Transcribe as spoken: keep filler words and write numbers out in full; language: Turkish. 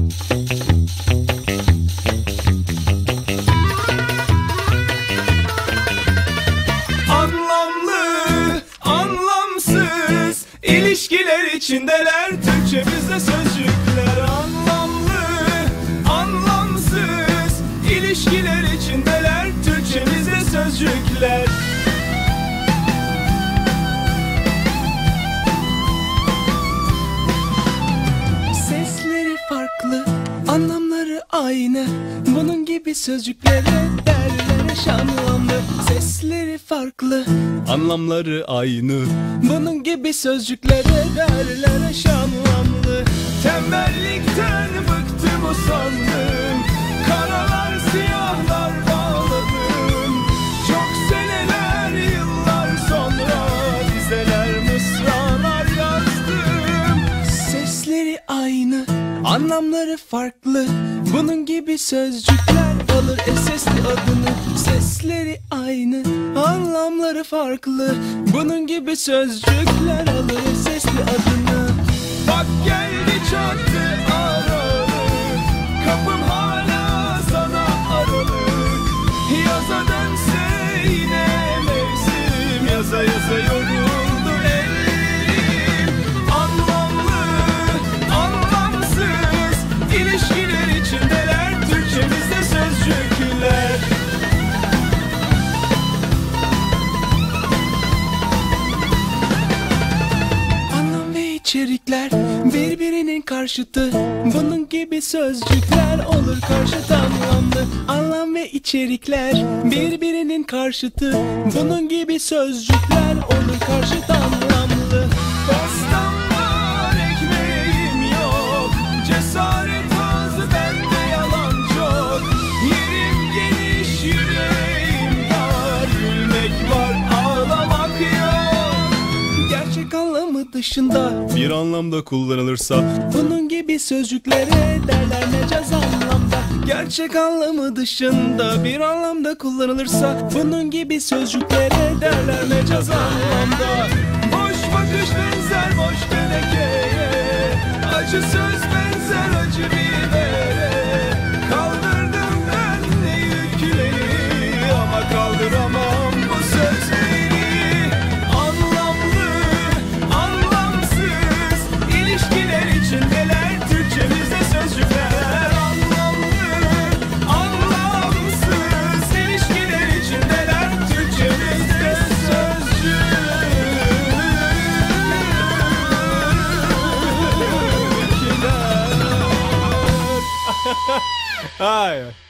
Anlamlı, anlamsız ilişkiler içindeler. Türkçemizde sözcükler. Anlamlı, anlamsız ilişkiler içindeler. Türkçemizde sözcükler. Sesleri farklı, anlamları aynı. Bunun gibi sözcüklere derler eş anlamlı. Sesleri farklı, anlamları aynı. Bunun gibi sözcüklere derler eş anlamlı. Tembellikten bıktım, usandım. Karalar siyahlar bağladım. Çok seneler, yıllar sonra dizeler, mısralar yazdım. Sesleri aynı, anlamları farklı. Bunun gibi sözcükler alır esesli adını. Sesleri aynı, anlamları farklı. Bunun gibi sözcükler alır esesli adını. Bak geldi çattı aralık, kapım hala sana aralık. Yaza dönse yine mevsim, yaza yaza yoruldu ellerim. Anlamlı, anlamsız ilişkiler içindeler. Türkçemizde sözcükler. Anlam ve içerikler birbirinin karşıtı. Bunun gibi sözcükler olur karşıt anlamlı. Anlam ve içerikler birbirinin karşıtı. Bunun gibi sözcükler olur karşıt anlamlı. Pastam var, ekmeğim yok. Cesaret az, bende yalan çok. Yerim geniş, yüreğim dar. Gülmek var, ağlamak yok. Gerçek anlamı dışında bir anlamda kullanılırsa bunun gibi sözcüklere derler mecaz anlamda. Gerçek anlamı dışında bir anlamda kullanılırsa bunun gibi sözcüklere derler mecaz anlamda. Boş bakış benzer boş tenekeye, acı söz benzer acı bibere. Kaldırdım ben ne yükleri, ama kaldıramam bu sözleri. Anlamlı, anlamsız ilişkiler içindeler. Türkçemizde sözcükler. Anlamlı, anlamsız ilişkiler içindeler. Türkçemizde sözcükler. Ay.